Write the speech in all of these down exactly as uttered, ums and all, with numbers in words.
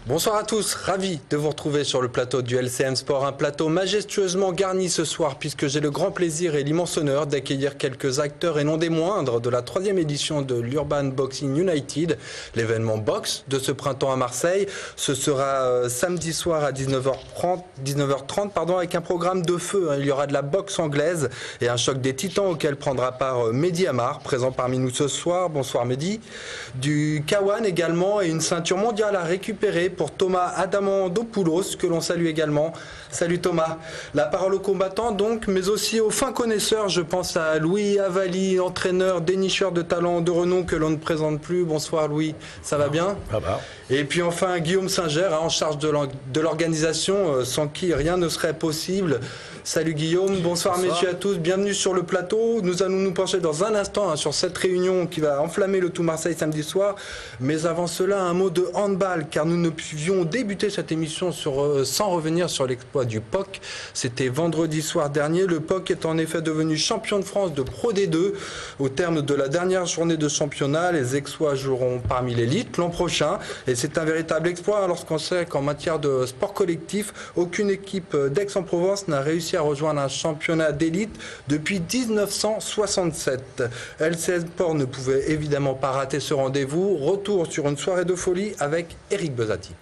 Bonsoir à tous, ravi de vous retrouver sur le plateau du L C M Sport, un plateau majestueusement garni ce soir puisque j'ai le grand plaisir et l'immense honneur d'accueillir quelques acteurs et non des moindres de la troisième édition de l'Urban Boxing United, l'événement boxe de ce printemps à Marseille. Ce sera euh, samedi soir à dix-neuf heures trente pardon, avec un programme de feu. Il y aura de la boxe anglaise et un choc des titans auquel prendra part euh, Mehdi Amar, présent parmi nous ce soir. Bonsoir Mehdi. Du K un également et une ceinture mondiale à récupérer pour Thomas Adamandopoulos, que l'on salue également. Salut Thomas. La parole aux combattants donc, mais aussi aux fins connaisseurs. Je pense à Louis Avali, entraîneur, dénicheur de talent de renom que l'on ne présente plus. Bonsoir Louis, ça va bien? Ça va. Et puis enfin Guillaume Singer, hein, en charge de l'organisation, euh, sans qui rien ne serait possible. Salut Guillaume, bonsoir, bonsoir messieurs à tous, bienvenue sur le plateau. Nous allons nous pencher dans un instant hein, sur cette réunion qui va enflammer le tout Marseille samedi soir. Mais avant cela, un mot de handball, car nous ne pouvions débuter cette émission sur, euh, sans revenir sur l'exploit du P O C. C'était vendredi soir dernier. Le P O C est en effet devenu champion de France de Pro D deux. Au terme de la dernière journée de championnat, les Aixois joueront parmi l'élite l'an prochain. Et c'est un véritable exploit lorsqu'on sait qu'en matière de sport collectif, aucune équipe d'Aix-en-Provence n'a réussi à rejoindre un championnat d'élite depuis mille neuf cent soixante-sept. L C M Sport ne pouvait évidemment pas rater ce rendez-vous. Retour sur une soirée de folie avec Eric Besati.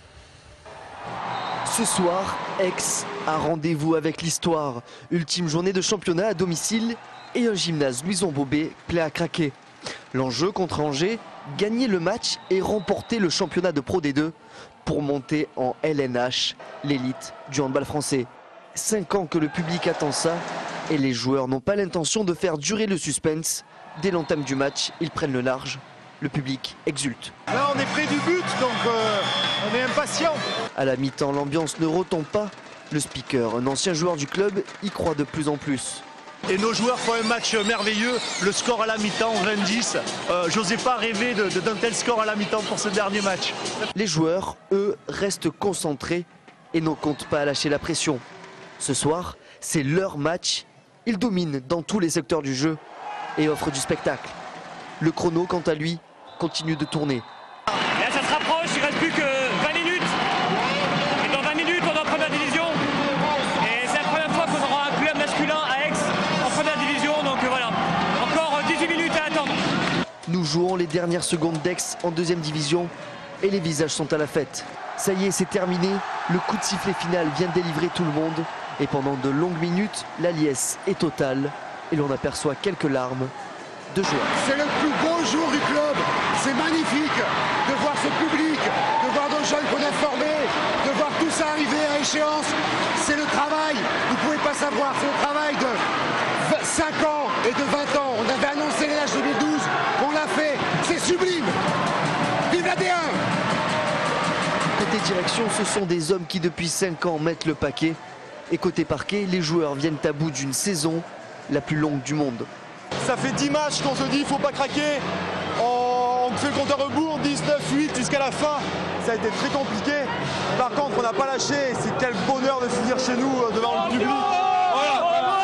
Ce soir, Aix a rendez-vous avec l'histoire. Ultime journée de championnat à domicile et un gymnase Louison Bobet prêt à craquer. L'enjeu contre Angers, gagner le match et remporter le championnat de Pro D deux pour monter en L N H, l'élite du handball français. Cinq ans que le public attend ça et les joueurs n'ont pas l'intention de faire durer le suspense. Dès l'entame du match, ils prennent le large. Le public exulte. Là, on est près du but, donc euh, on est impatient. À la mi-temps, l'ambiance ne retombe pas. Le speaker, un ancien joueur du club, y croit de plus en plus. Et nos joueurs font un match merveilleux. Le score à la mi-temps, vingt dix. Euh, J'osais pas rêver de, de, d'un tel score à la mi-temps pour ce dernier match. Les joueurs, eux, restent concentrés et ne comptent pas à lâcher la pression. Ce soir, c'est leur match. Ils dominent dans tous les secteurs du jeu et offrent du spectacle. Le chrono, quant à lui, continue de tourner. Là, ça se rapproche, il ne reste plus que vingt minutes. Et dans vingt minutes, on est en première division. Et c'est la première fois qu'on aura un club masculin à Aix en première division. Donc voilà, encore dix-huit minutes à attendre. Nous jouons les dernières secondes d'Aix en deuxième division et les visages sont à la fête. Ça y est, c'est terminé. Le coup de sifflet final vient délivrer tout le monde. Et pendant de longues minutes, la liesse est totale. Et l'on aperçoit quelques larmes de joie. C'est le plus beau jour du club. C'est magnifique de voir ce public, de voir nos jeunes qu'on a formés, de voir tout ça arriver à échéance. C'est le travail, vous ne pouvez pas savoir, c'est le travail de cinq ans et de vingt ans. On avait annoncé les L N H deux mille douze, on l'a fait, c'est sublime. Vive la D un! Côté direction, ce sont des hommes qui depuis cinq ans mettent le paquet. Et côté parquet, les joueurs viennent à bout d'une saison la plus longue du monde. Ça fait dix matchs qu'on se dit il ne faut pas craquer. On fait le compte à rebours, dix-neuf huit jusqu'à la fin. Ça a été très compliqué. Par contre, on n'a pas lâché. C'est quel bonheur de finir chez nous devant le public. Voilà.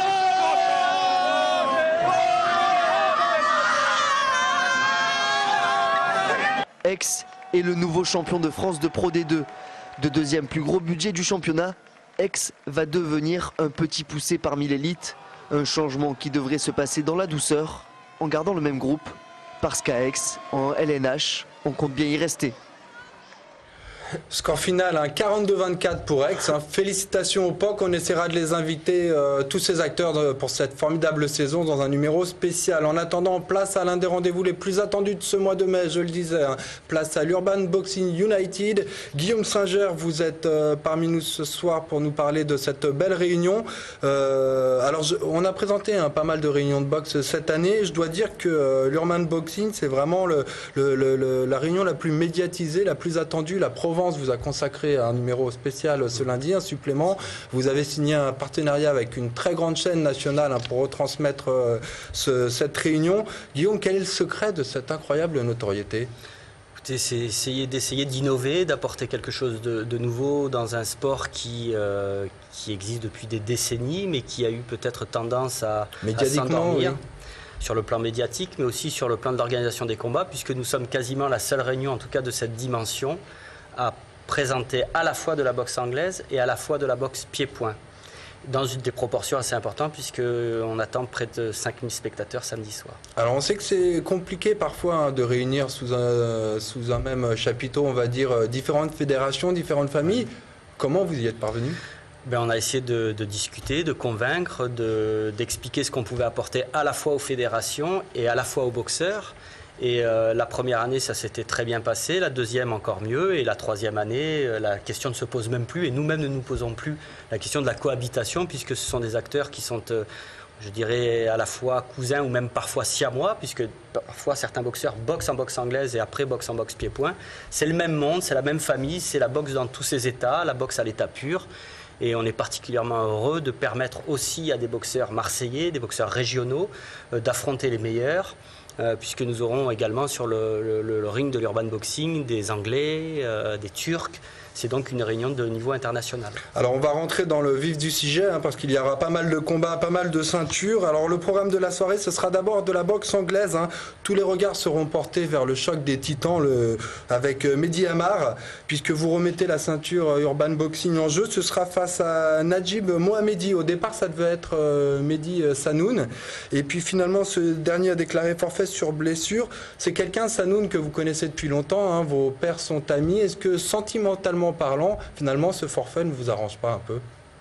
Aix est le nouveau champion de France de Pro D deux. De deuxième plus gros budget du championnat, Aix va devenir un petit poussé parmi l'élite. Un changement qui devrait se passer dans la douceur, en gardant le même groupe, parce qu'à Aix, en L N H, on compte bien y rester. Score final, hein, quarante-deux vingt-quatre pour Aix. Hein. Félicitations au P O C. On essaiera de les inviter, euh, tous ces acteurs, de, pour cette formidable saison dans un numéro spécial. En attendant, place à l'un des rendez-vous les plus attendus de ce mois de mai, je le disais. Hein. Place à l'Urban Boxing United. Guillaume Singer, vous êtes euh, parmi nous ce soir pour nous parler de cette belle réunion. Euh, alors, je, on a présenté hein, pas mal de réunions de boxe cette année. Je dois dire que euh, l'Urban Boxing, c'est vraiment le, le, le, le, la réunion la plus médiatisée, la plus attendue, la Provence vous a consacré un numéro spécial ce lundi, un supplément. Vous avez signé un partenariat avec une très grande chaîne nationale hein, pour retransmettre euh, ce, cette réunion. Guillaume, quel est le secret de cette incroyable notoriété ? Écoutez, c'est essayer d'essayer d'innover, d'apporter quelque chose de, de nouveau dans un sport qui, euh, qui existe depuis des décennies, mais qui a eu peut-être tendance à, à s'endormir. Oui. Sur le plan médiatique, mais aussi sur le plan de l'organisation des combats, puisque nous sommes quasiment la seule réunion, en tout cas de cette dimension, à présenter à la fois de la boxe anglaise et à la fois de la boxe pied-point, dans une des proportions assez importantes, puisqu'on attend près de cinq mille spectateurs samedi soir. Alors on sait que c'est compliqué parfois hein, de réunir sous un, sous un même chapiteau, on va dire, différentes fédérations, différentes familles. Comment vous y êtes parvenu ? Ben, on a essayé de, de discuter, de convaincre, de, d'expliquer ce qu'on pouvait apporter à la fois aux fédérations et à la fois aux boxeurs. Et euh, la première année, ça s'était très bien passé, la deuxième encore mieux, et la troisième année, euh, la question ne se pose même plus, et nous-mêmes ne nous posons plus la question de la cohabitation, puisque ce sont des acteurs qui sont, euh, je dirais, à la fois cousins ou même parfois siamois, puisque parfois certains boxeurs boxent en boxe anglaise et après boxent en boxe pied-point. C'est le même monde, c'est la même famille, c'est la boxe dans tous ses états, la boxe à l'état pur. Et on est particulièrement heureux de permettre aussi à des boxeurs marseillais, des boxeurs régionaux, euh, d'affronter les meilleurs. Euh, puisque nous aurons également sur le, le, le ring de l'urban boxing des Anglais, euh, des Turcs. C'est donc une réunion de niveau international. Alors on va rentrer dans le vif du sujet hein, parce qu'il y aura pas mal de combats, pas mal de ceintures. Alors le programme de la soirée, ce sera d'abord de la boxe anglaise. Hein. Tous les regards seront portés vers le choc des titans le, avec Mehdi Amar, puisque vous remettez la ceinture urban boxing en jeu. Ce sera face à Najib Mohamedi. Au départ, ça devait être euh, Mehdi Sanoun. Et puis finalement, ce dernier a déclaré forfait sur blessure. C'est quelqu'un, Sanoun, que vous connaissez depuis longtemps. Hein. Vos pères sont amis. Est-ce que sentimentalement parlant, finalement, ce forfait ne vous arrange pas un peu?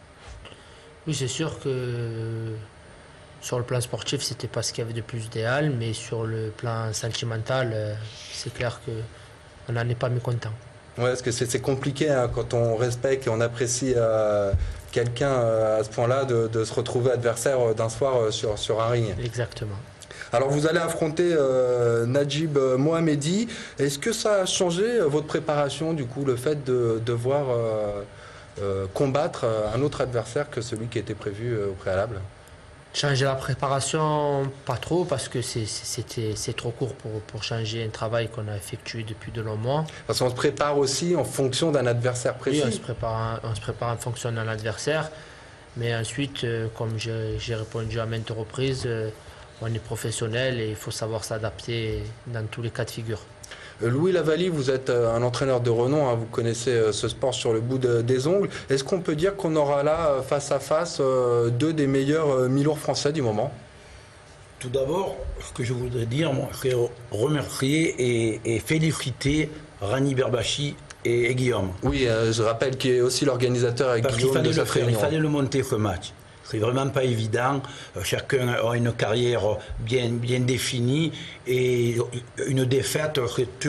Oui, c'est sûr que sur le plan sportif, c'était pas ce qu'il y avait de plus idéal, mais sur le plan sentimental, c'est clair qu'on n'en est pas mécontent. Ouais, parce que c'est compliqué hein, quand on respecte et on apprécie euh, quelqu'un euh, à ce point-là de, de se retrouver adversaire d'un soir euh, sur, sur un ring. Exactement. Alors vous allez affronter euh, Najib Mohamedi. Est-ce que ça a changé euh, votre préparation, du coup, le fait de devoir euh, euh, combattre un autre adversaire que celui qui était prévu euh, au préalable? Changer la préparation, pas trop, parce que c'est trop court pour, pour changer un travail qu'on a effectué depuis de longs mois. Parce qu'on se prépare aussi en fonction d'un adversaire précis. Oui, on se prépare, on se prépare en fonction d'un adversaire. Mais ensuite, euh, comme j'ai répondu à maintes reprises, euh, on est professionnel et il faut savoir s'adapter dans tous les cas de figure. Louis Lavallie, vous êtes un entraîneur de renom, hein, vous connaissez ce sport sur le bout de, des ongles. Est-ce qu'on peut dire qu'on aura là, face à face, deux des meilleurs mi-lourds français du moment? Tout d'abord, ce que je voudrais dire, moi, c'est remercier et, et féliciter Rani Berbachi et, et Guillaume. Oui, euh, je rappelle qu'il est aussi l'organisateur avec Parce Guillaume de cette réunion. Il fallait le monter, ce match. C'est vraiment pas évident. Chacun a une carrière bien, bien définie et une défaite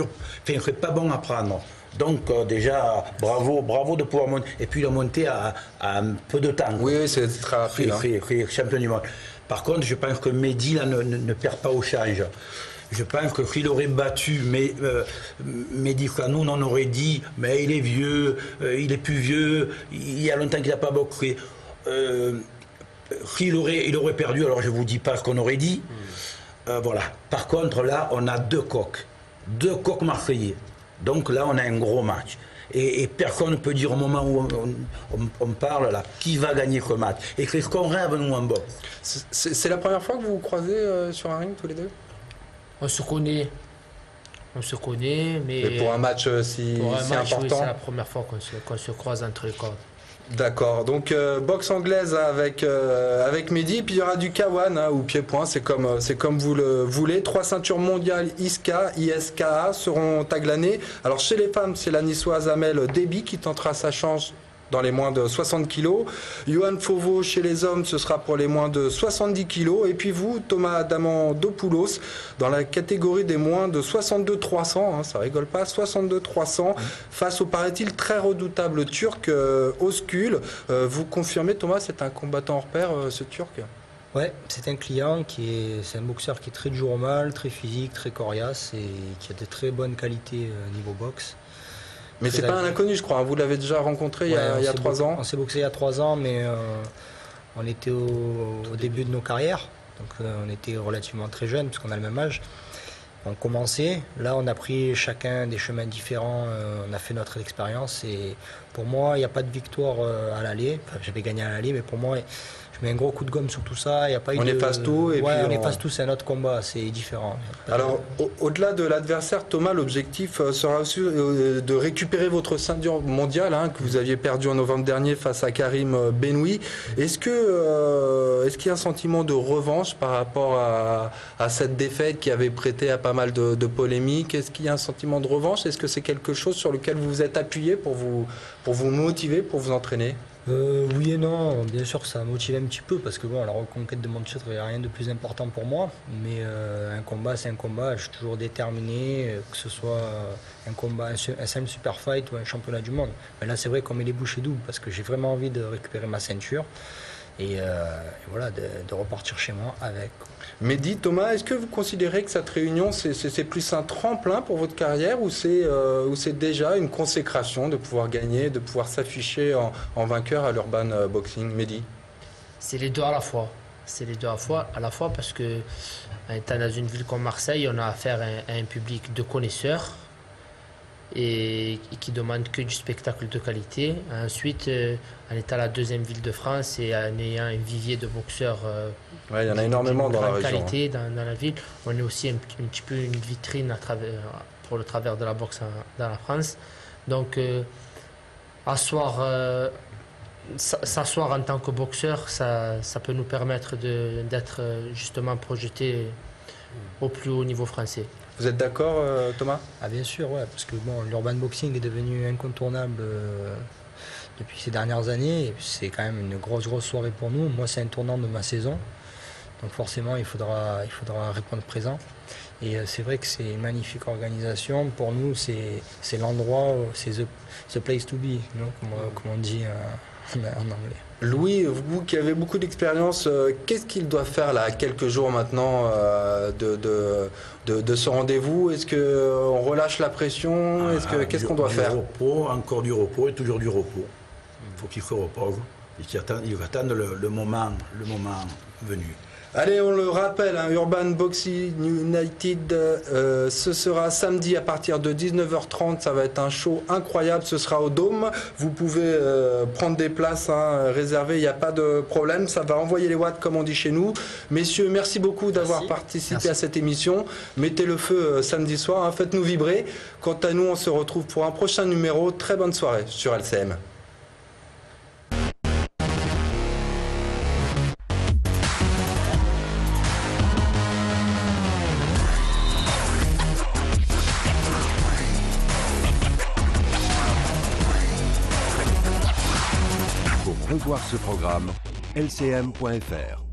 ne serait pas bon à prendre. Donc euh, déjà, bravo, bravo de pouvoir monter. Et puis le monter à, à un peu de temps. Oui, oui c'est très rapide. C'est champion du monde. Par contre, je pense que Mehdi là, ne, ne, ne perd pas au change. Je pense que s'il aurait battu mais, euh, Mehdi Sanoun, on aurait dit mais il est vieux, euh, il est plus vieux, il y a longtemps qu'il n'a pas boxé. Euh, S'il aurait, il aurait perdu, alors je ne vous dis pas ce qu'on aurait dit. Mmh. Euh, voilà. Par contre, là, on a deux coqs. Deux coqs marseillais. Donc là, on a un gros match. Et, et personne ne peut dire au moment où on, on, on parle, là, qui va gagner ce match. Et c'est ce qu'on rêve, nous, en boxe. C'est la première fois que vous vous croisez euh, sur un ring, tous les deux? On se connaît. On se connaît, mais... mais pour un match euh, si, pour un si match, important, oui, c'est la première fois qu'on se, qu'on se croise entre les cordes. D'accord, donc euh, boxe anglaise avec, euh, avec Mehdi, puis il y aura du K un hein, ou pied-point, c'est comme, c'est comme vous le voulez. Trois ceintures mondiales I S K A, I S K A seront taglanées. Alors chez les femmes, c'est la niçoise Amel Déby qui tentera sa chance dans les moins de soixante kilos. Johan Fauveau chez les hommes, ce sera pour les moins de soixante-dix kilos. Et puis vous, Thomas Adamandopoulos, dans la catégorie des moins de soixante-deux trois cents, hein, ça rigole pas, soixante-deux trois cents, face au, paraît-il, très redoutable Turc euh, Oskul. Euh, vous confirmez, Thomas, c'est un combattant hors pair, euh, ce Turc? Ouais, c'est un client qui est, c'est un boxeur qui est très dur au mal, très physique, très coriace et qui a de très bonnes qualités euh, niveau boxe. Mais c'est pas un inconnu, je crois. Vous l'avez déjà rencontré ouais, il y a, il y a trois ans. On s'est boxé il y a trois ans, mais euh, on était au, au début de nos carrières. Donc euh, on était relativement très jeunes, puisqu'on a le même âge. On commençait. Là, on a pris chacun des chemins différents. Euh, on a fait notre expérience. Et pour moi, il n'y a pas de victoire euh, à l'aller. Enfin, j'avais gagné à l'aller, mais pour moi, je Je mets un gros coup de gomme sur tout ça. Y a pas eu on de... efface tout et ouais, puis on on efface tout, c'est un autre combat, c'est différent. Alors, au- au-delà de l'adversaire, Thomas, l'objectif euh, sera aussi euh, de récupérer votre ceinture mondiale hein, que vous aviez perdu en novembre dernier face à Karim euh, Benoui. Est-ce que euh, est-ce qu'il y a un sentiment de revanche par rapport à, à cette défaite qui avait prêté à pas mal de, de polémiques? Est-ce qu'il y a un sentiment de revanche? Est-ce que c'est quelque chose sur lequel vous vous êtes appuyé pour vous, pour vous motiver, pour vous entraîner? Euh, oui et non, bien sûr ça a motivé un petit peu parce que bon, la reconquête de mon titre, il n'y a rien de plus important pour moi, mais euh, un combat c'est un combat, je suis toujours déterminé, que ce soit un combat, un simple super fight ou un championnat du monde. Mais là c'est vrai qu'on met les bouchées doubles parce que j'ai vraiment envie de récupérer ma ceinture et, euh, et voilà, de, de repartir chez moi avec. Mehdi, Thomas, est-ce que vous considérez que cette réunion, c'est, c'est, c'est plus un tremplin pour votre carrière ou c'est, euh, ou c'est déjà une consécration de pouvoir gagner, de pouvoir s'afficher en, en vainqueur à l'Urban Boxing? Mehdi? C'est les deux à la fois. C'est les deux à la fois, à la fois parce que en étant dans une ville comme Marseille, on a affaire à un, à un public de connaisseurs et, et qui demande que du spectacle de qualité. Ensuite, euh, en étant la deuxième ville de France et en ayant un vivier de boxeurs, euh, ouais, il y en a énormément dans la région. Qualité dans, dans la ville, on est aussi un, un petit peu une vitrine à travers, pour le travers de la boxe en, dans la France. Donc, euh, asseoir, euh, s'asseoir en tant que boxeur, ça, ça peut nous permettre de, d'être justement projeté au plus haut niveau français. Vous êtes d'accord, euh, Thomas? Ah bien sûr, ouais, parce que bon, l'Urban Boxing est devenu incontournable euh, depuis ces dernières années. Et c'est quand même une grosse, grosse soirée pour nous. Moi, c'est un tournant de ma saison. Donc forcément, il faudra, il faudra répondre présent. Et euh, c'est vrai que c'est une magnifique organisation. Pour nous, c'est, c'est l'endroit, c'est the, the place to be, non comme, comme on dit euh, en anglais. Louis, vous qui avez beaucoup d'expérience, euh, qu'est-ce qu'il doit faire là, à quelques jours maintenant euh, de, de, de, de ce rendez-vous? Est-ce qu'on relâche la pression? Est-ce que, ah, qu'est-ce du, qu'on doit du faire? repos, encore du repos et toujours du repos. Il faut qu'il se repose. Et qu'il attende, il va attendre le, le, moment, le moment venu. Allez, on le rappelle, hein, Urban Boxing United, euh, ce sera samedi à partir de dix-neuf heures trente. Ça va être un show incroyable. Ce sera au Dôme. Vous pouvez euh, prendre des places hein, réservées. Il n'y a pas de problème. Ça va envoyer les watts, comme on dit chez nous. Messieurs, merci beaucoup d'avoir merci. participé merci. à cette émission. Mettez le feu euh, samedi soir. Hein, faites-nous vibrer. Quant à nous, on se retrouve pour un prochain numéro. Très bonne soirée sur L C M. Revoir ce programme, L C M point F R.